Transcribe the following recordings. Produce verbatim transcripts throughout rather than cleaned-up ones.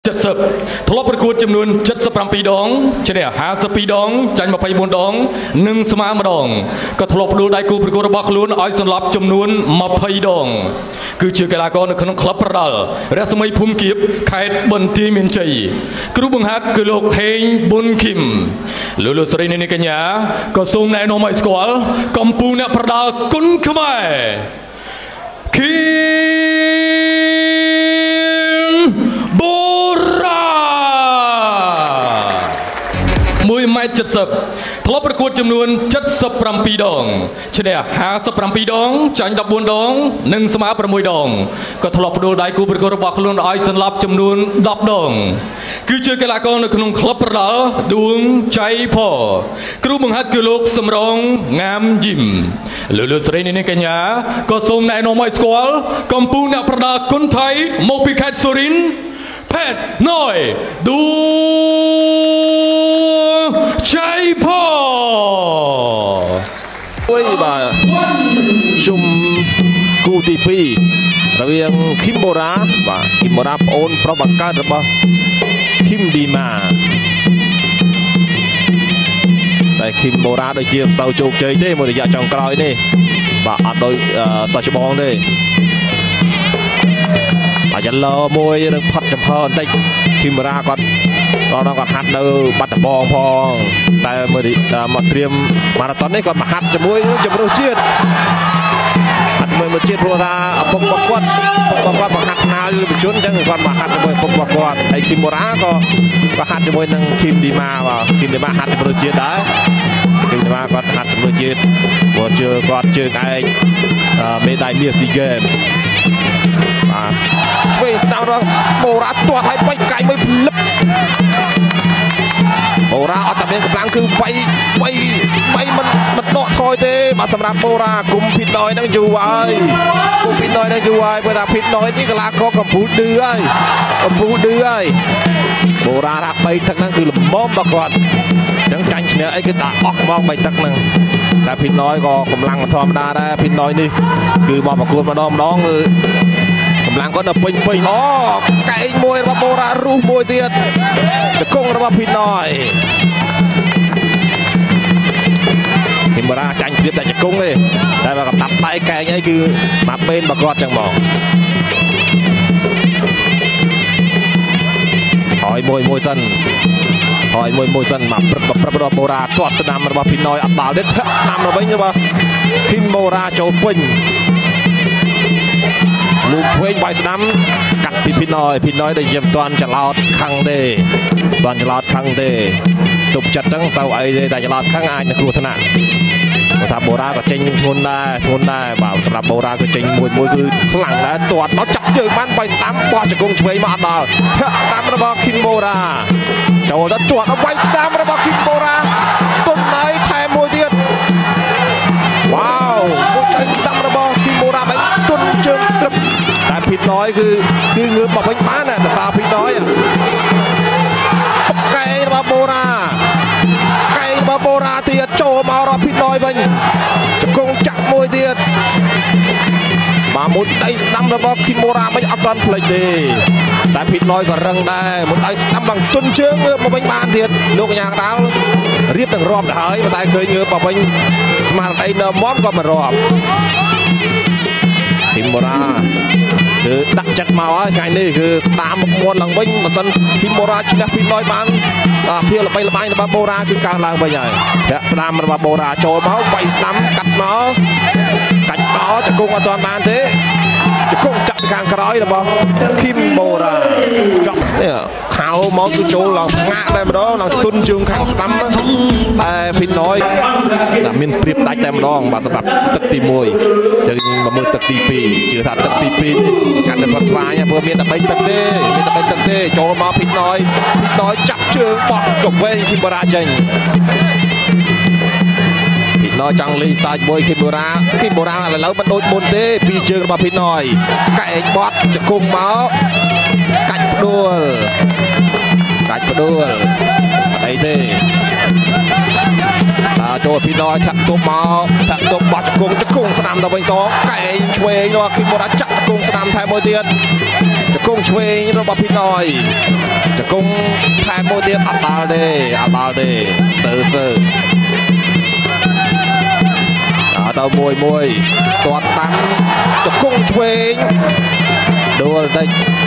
จัดสิบทลบประกวดจำนวนจัดสิบรำปีดองเฉลี่ยห้าสิบปีดองจันมาไปบนดองหนึ่งสมามาดองก็ทลบดูได้กูประกวดบักล้วนอ้อยสลับจำนวนมาไปดองคือเชื่อกีฬากรในขนมคลับประดัลรัศมีภูมิกิบไข่บนทีมินใจกรุ๊ปบังฮัดคือโลกเฮงบุญคิมลูลูสรีนิกัญญาก็ส่งในโนมัยสกอลกำปูเนประดัลกุนขมายคิมโบราณมวยไม้จัดสิบทลบประกวดจำนวนจัดสิบรำปีดองเฉลี่ยห้าสิบรำปีดองจันดับบุญดองหนึ่งสมาประมวยดองก็ทลบดูได้กูประกวดระบบขลุ่นไอสันลับจำนวนดับดองคือเชื่อกีฬากรในขนมคลับประดัลดวงใจพ่อกรุ๊ปบังฮัดคือลูกสมรองงามยิ้มลูลูสรีนิกัญญาก็ส่งในโนมัยสกอลกำปูเนประดัลคนไทยโมปิแคทสุรินแพทย์น้อยดูใจพ่อด้วยบ่าชุมกูตีปีระเบียงคิมโบราบ่าคิมโบราโอนเพราะบังการระบคิมดีมาแต่คิมโบราโดยเชี่ยวเตาโจกเจยเต้หมดระยะจังกรอยนี่บ่าอัดโดยสัชบองนี่อาจจะรอมวยเรื่องพัดจำเพลินได้คิมราก็ตอนนั้นก็ฮัดเนื้อบัตรบองพองแต่เมื่อดีมาเตรียมมาราธอนนี้ก็มาฮัดจะมวยจะมาดูเชียดฮัดมวยมาเชียดพัวตาปกปกวัดปกวัดมาฮัดนาอยู่ไปชนจังก่อนมาฮัดจะมวยปกปกวัดไอ้คิมราก็ก็ฮัดจะมวยนั่งคิมดีมาว่าคิมดีมาฮัดจะมาดูเชียดได้คิมดีมาก็ฮัดจะมาดูเชียดว่าเจอก็เจอไอ้เมดายเมียซีเกมช่วยสตาร์ทโบราณตัวไทยไปไกลไม่พลิบโบราณเอาแต่เป็นกำลังคือไปไปไปมันมันโนทอยเต้มาสำหรับโบราณกลุ่มผิดน้อยนั่งอยู่ไว้กลุ่มผิดน้อยนั่งอยู่ไว้เวลาผิดน้อยที่กลางก็กำพูดเดือยกำพูดเดือยโบราณรักไปทั้งนั้นคือมอมมาก่อนยังจังเนี่ยไอ้คือตาออกมองไปทั้งนั้นแต่ผิดน้อยก็กำลังธรรมดาได้ผิดน้อยนี่คือมองประกวดมาน้องน้องเออกำลังก็นับเป็นเป็นอ๋อไก่มวยระบโบราณรูมวยเตียดจะกงระบผิดน้อยเห็นโบราณจังเรียบแต่จะกงเลยแต่ว่ากับตับไตไก่นี่คือมาเป็นประกอบจังมองหอยมวยมวยสั้นหอยมวยมวยสั้นมาประกอบประกอบโบราณทอดสนามระบผิดน้อยอับบาลเด็ดนำระบยังว่าคิมโบราณโจปิงลูกเวงใบสนามกัดพี่พี่น้อยพี่น้อยได้เยี่ยมตอนจะลอดคังเดตอนจะลอดคังเดตุบจัดจังเตาไอเดแต่จะลอดคังไอในครัวธนาถ้าโบราณก็เจงทนได้ทนได้บ่าวสำหรับโบราณก็เจงมวยมวยคือหลังแล้วตัวnóจับเจอมันใบสนามปอจะกงช่วยมาดาวสนามระบคิมโบราเจ้าจะตัวเอาใบสนามระบคิมโบราต้นไหนแทนมวยเดียดว้าวมวยใจสนามระบคิมโบราไปต้นเชิงสบแต่ผิดน้อยคือคือเงือบมาเป็นม้าเนี่ยแต่ตาผิดน้อยอ่ะไก่มาโบราไก่มาโบราเตียโจมารอผิดน้อยไปจะกงจักมวยเตียมามุดไอ้สนามระบบคิมโบราไม่อัดวันเพลย์ดีแต่ผิดน้อยก็รังได้มุดไอ้สนามหลังต้นเชิงเงือบมาเป็นม้าเตียลูกยางดาวเรียบตั้งรอบแต่เฮ้ยมาตายเคยเงือบมาเป็นสมาร์ทไอ้เนอร์มอมก็มารอบคิมโบราคือดักจัดมาว่าไงนี่คือสตาร์มมวนหลังวิ่งมาสันคิมโบราชนะพี่น้อยบ้านเพียงไปละไประบาโบราคือการล้างไปใหญ่และสตาร์มระบาโบราโจเมาไปสตาร์มกัดเมากัดเมาจะกุ้งอาจารย์บ้านเต้จะกุ้งจับกลางกระร้อยระบาคิมโบราจับเนี่ยเขาเมาคือโจหลังงะได้มาดองหลังตุนจุงขังสตาร์มแต่พี่น้อยมินเปรียบได้แต่มาดองบาสบับตึกตีมวยจะมามือตึกตีปีเจอถาตึกตีปีการจะสวายเนี่ยเพื่อมีแต่ใบตึกเต้มีแต่ใบตึกเต้โจมาผิดน้อยผิดน้อยจับเชือกปอกกบเว้ยคิมโบราเจงผิดน้อยจังลีสายบอยคิมโบราคิมโบราอะไรแล้วมันโดนบนเต้ปีเจอมาผิดน้อยไก่บอสจะกุมเมากัดดูลกัดดูลไอ้เต้โจพี่น้อยถักตัวเมาถักตัวบอดจะกุ้งจะกุ้งสนามตะวันสองไก่ช่วยว่าคิมโบราจับกุ้งสนามไทยมวยเตียนជង្គង់ឆ្វេងរបស់ភីណយជង្គង់ថែមមួយទៀតអត់ដល់ទេអត់ដល់ទេស្ទើស្ទើដល់ទៅមួយមួយទាត់ស្ដាំជង្គង់ឆ្វេងដួលតិច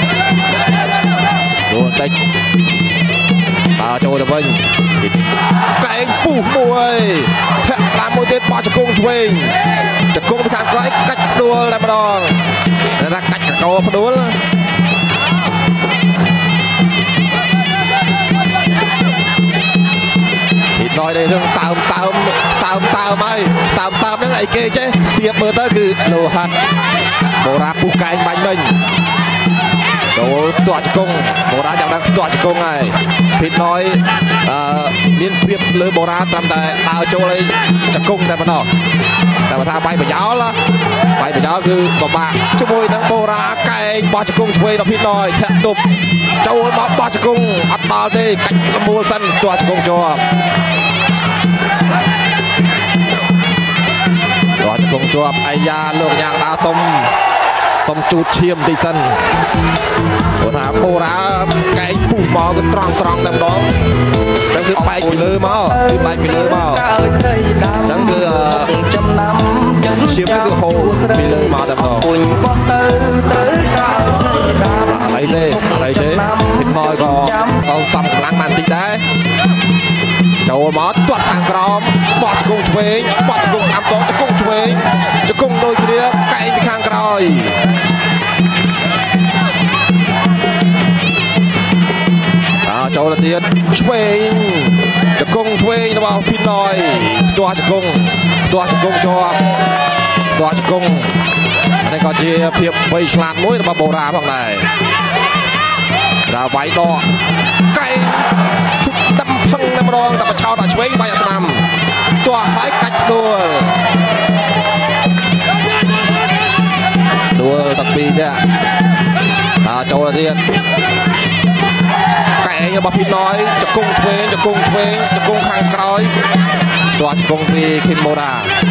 ដួលតិចបើចូលទៅវិញកែងពុះមួយធាក់ស្ដាំមួយទៀតបោះជង្គង់ឆ្វេងជង្គង់ពីខាងក្រោយកាច់ផ្ដួលតែម្ដងតែថាកាច់កកោផ្ដួលពីណយđâyរឿងសើមសើមសើមសើមហើយសើមសើមហ្នឹងអីគេចេះស្ទាបមើលទៅគឺលោហាត់បូរ៉ាពុះកែងបាញ់មិញចូលទាត់ជង្គង់បូរ៉ាចាប់ដល់ទាត់ជង្គង់ហើយពីណយអឺមានព្រៀបលើបូរ៉ាត្រឹមតែដើរចូលឲ្យជង្គង់តែប៉ុណ្ណោះតែបើថាបាយប្រយោលបាយប្រយោលគឺពិបាកជាមួយនឹងបូរ៉ាកែងបោះជង្គង់ឆ្វេងដល់ពីណយធាក់ទប់ចូលមកបោះជង្គង់អត់ដល់ទេកាច់លមូលសិនទាត់ជង្គង់ជាប់ទាត់ជង្គង់ជាប់អាយ៉ាលោកយ៉ាងដាសុំសុំជូតឈាមបន្តិចសិនព្រោះថាបូរ៉ាកែងពុះមកគឺត្រង់ត្រង់តែម្ដងហ្នឹងគឺបែកពីលើមកគឺបែកពីលើមកហ្នឹងគឺចំណាំឈាមគឺហូរពីលើមកតែម្ដងពុញបោះទៅទៅដល់អីទេអីទេពីណយក៏ក៏សំកម្លាំងបានបន្តិចដែរចូលមកទាត់ខាងក្រោមបោះជង្គង់ឆ្វេងបោះជង្គង់ខាងក្រោមជង្គង់ឆ្វេងជង្គង់ដូចគ្នាកែងពីខាងក្រោយអើចូលទៅទៀតឆ្វេងជង្គង់ឆ្វេងរបស់ពីណយផ្ទាស់ជង្គង់ផ្ទាស់ជង្គង់ជាប់ផ្ទាស់ជង្គង់នេះក៏ជាភាពវៃឆ្លាតមួយរបស់បូរ៉ាផងដែរដល់វាយដកកែងឈុតដាំផឹងតែម្ដងតែបឆោតដាក់ឆ្វេងវាយអាស្ដាំទាស់ហើយកាច់ដួលដួលតាពីនេះអាចូលទៅទៀតកែងរបស់ពីណយជង្គង់ឆ្វេងជង្គង់ឆ្វេងជង្គង់ខាងក្រោយទាស់ជង្គង់ពីឃីមបូរ៉ា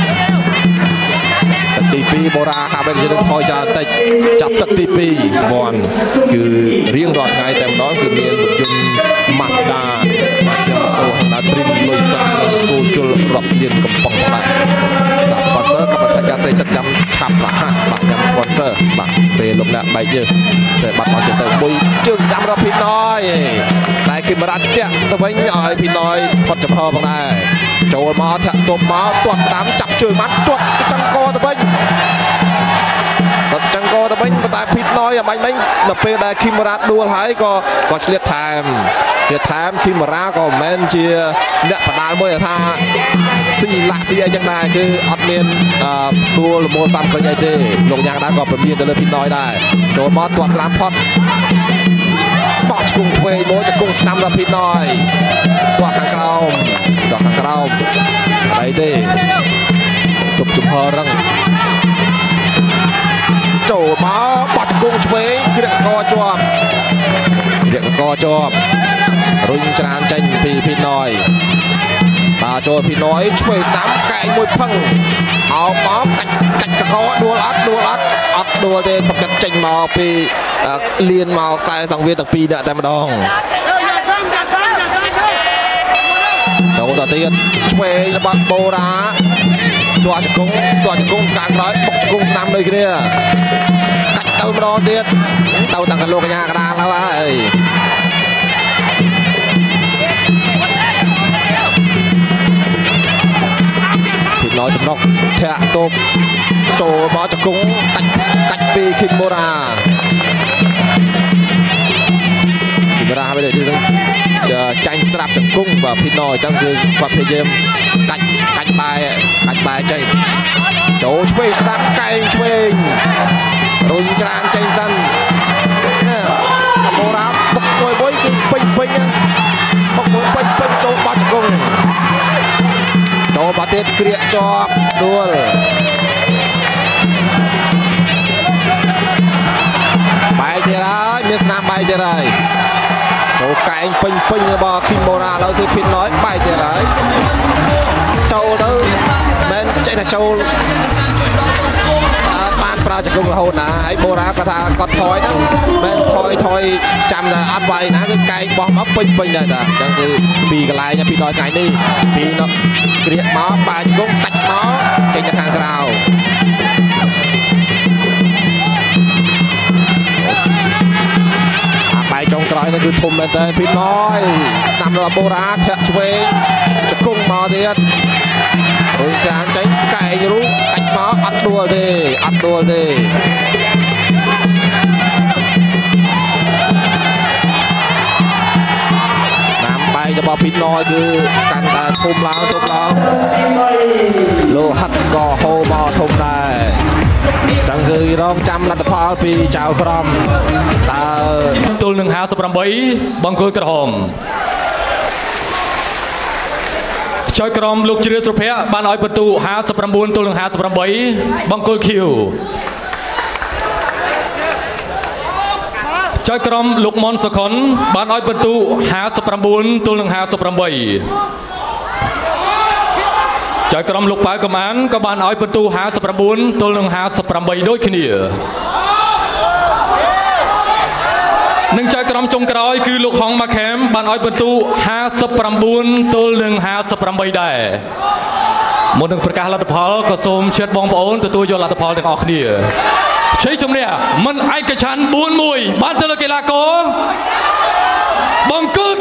ទឹកទីពីរបូរ៉ាហាប់វិញយើងថយច្រើនតិចចាប់ទឹកទីពីរពាន់គឺរៀងរាល់ថ្ងៃតែម្ដងគឺមានរថយន្ត Mazda បាទខ្ញុំអូណាត្រីមលុយសាគោជុលរាប់លានកំប៉ុងបាទបាទស្ពនស័រกับបរិយាកាសទឹកចាំខាប់ប្រហាក់បាទខ្ញុំស្ពនស័របាទពេលលោកអ្នកបែកយើងតែបាត់មកទៅមួយជើងស្ដាំរបស់ពីណយតែគេមរ៉ាតាក់ទៅវិញឲ្យពីណយផុតចំហផងដែរចូលមកធាក់ទប់មកទាត់ស្ដាំចាប់ជើងមកទាត់ចង្កទៅវិញទាត់ចង្កទៅវិញប៉ុន្តែពីណយអាបាញ់មិញដល់ពេលដែលឃីមរ៉ាដួលហើយក៏ក៏ឆ្លៀតថែមឆ្លៀតថែមឃីមរ៉ាក៏មិនមែនជាអ្នកបដាលមួយថាស៊ីឡាក់ស៊ីអីចឹងដែរគឺអត់មានដួលលមូលសំពេញអីទេលោកយ៉ាងដែរក៏ព្រមានទៅលើពីណយដែរចូលមកទាត់ស្ដាំផុតបោះជង្គង់ឆ្វេងមួយជង្គង់ស្ដាំដល់ពីណយទាត់ខាងក្រោមទាត់ខាងក្រោមអីទេទប់ចំហរឹងចូលមកបោះជង្គង់ឆ្វេងគ្រាកកជាប់គ្រាកកជាប់រុញច្រានចេញពីពីណយបាទចូលពីណយឆ្វេងស្ដាំកែងមួយផឹងអោបមកកាច់កាច់កកដួលអត់ដួលអត់អត់ដួលទេសម្កាត់ចេញមកពីលៀនមកខ្សែសង្វៀនទាំងពីរដាក់តែម្ដងចូលទៅទៀតឆ្វេងរបស់បូរ៉ាទាត់ជង្គង់ទាត់ជង្គង់ខាងក្រោយបុកជង្គង់ស្ដាំដូចគ្នាកាច់ទៅម្ដងទៀតទៅតាំងកលោកកញ្ញាកដាលហើយពីណយសំណុកធាក់ទប់ចូលមកជង្គង់កាច់កាច់ពីឃីមបូរ៉ាឃីមបូរ៉ាវិញចាញ់ស្រាប់ជង្គង់បាទពីណយអញ្ចឹងគឺគាត់ព្យាយាមកាច់កាច់បែកាច់បែចេញចូលឆ្វេងស្ដាប់កែងឆ្វេងរុញច្រានចេញសិនណាបូរ៉ាបុកមួយមួយគឺពេញពេញណាបុកមួយពេញពេញចូលបោះជង្គង់ចូលមកទៀតគ្រាកជាប់ដួលបែកទៀតហើយមានស្នាមបែកទៀតហើយចូលកែងពេញពេញរបស់ឃីមបូរ៉ាឥឡូវគឺឃីមណយបែកទៀតហើយចូលទៅមិនចេះតែចូលបានប្រើដើរជង្គង់រហូតណាហើយបូរ៉ាគាត់ថាគាត់ថយហ្នឹងមិនថយថយចាំតែអត់វាយណាគឺកែងបោះមកពេញពេញដែរតាអញ្ចឹងគឺពីកន្លែងពីដល់ថ្ងៃនេះពីនោះគ្រាកមកបាជង្គង់តាច់មកចេញទៅខាងក្រៅបែកចុងក្រោយនេះគឺធំមែនតើពីណយស្ដាំរបស់បូរ៉ាធាក់ឆ្វេងជង្គង់មកទៀតរុញចានចេញកែងរូបតាច់មកអត់ដួលទេអត់ដួលទេតាមបែករបស់ពីណយគឺកាន់តែធំឡើងធំឡើងលោហិតក៏ហូរមកធំដែរចឹងគឺរងចាំលទ្ធផលពីចៅក្រមតើទល់នឹងห้าสิบแปดបង្គោលក្រហមចៅក្រមលោកជ្រាវសុភ័ក្របានឲ្យបន្ទូห้าสิบเก้าទល់នឹងห้าสิบแปดបង្គោល Q ចៅក្រមលោកមុនសុខុនបានឲ្យបន្ទូห้าสิบเก้าទល់នឹងห้าสิบแปดចៅក្រមលោកប៉ៅកំអានក៏បានឲ្យបន្ទូห้าสิบเก้าទល់នឹងห้าสิบแปดដូចគ្នានឹងចៅក្រមចុងក្រោយគឺលោកហុងម៉ាខេមបានឲ្យបន្ទូห้าสิบเก้าទល់នឹងห้าสิบแปดដែរមុននឹងប្រកាសលទ្ធផលក៏សូមជឿបងប្អូនទទួលយកលទ្ធផលទាំងអស់គ្នាជ័យជំនះមិនឯកច្ឆន្ទ bốnមួយបានទៅលើកីឡាករបង្គោល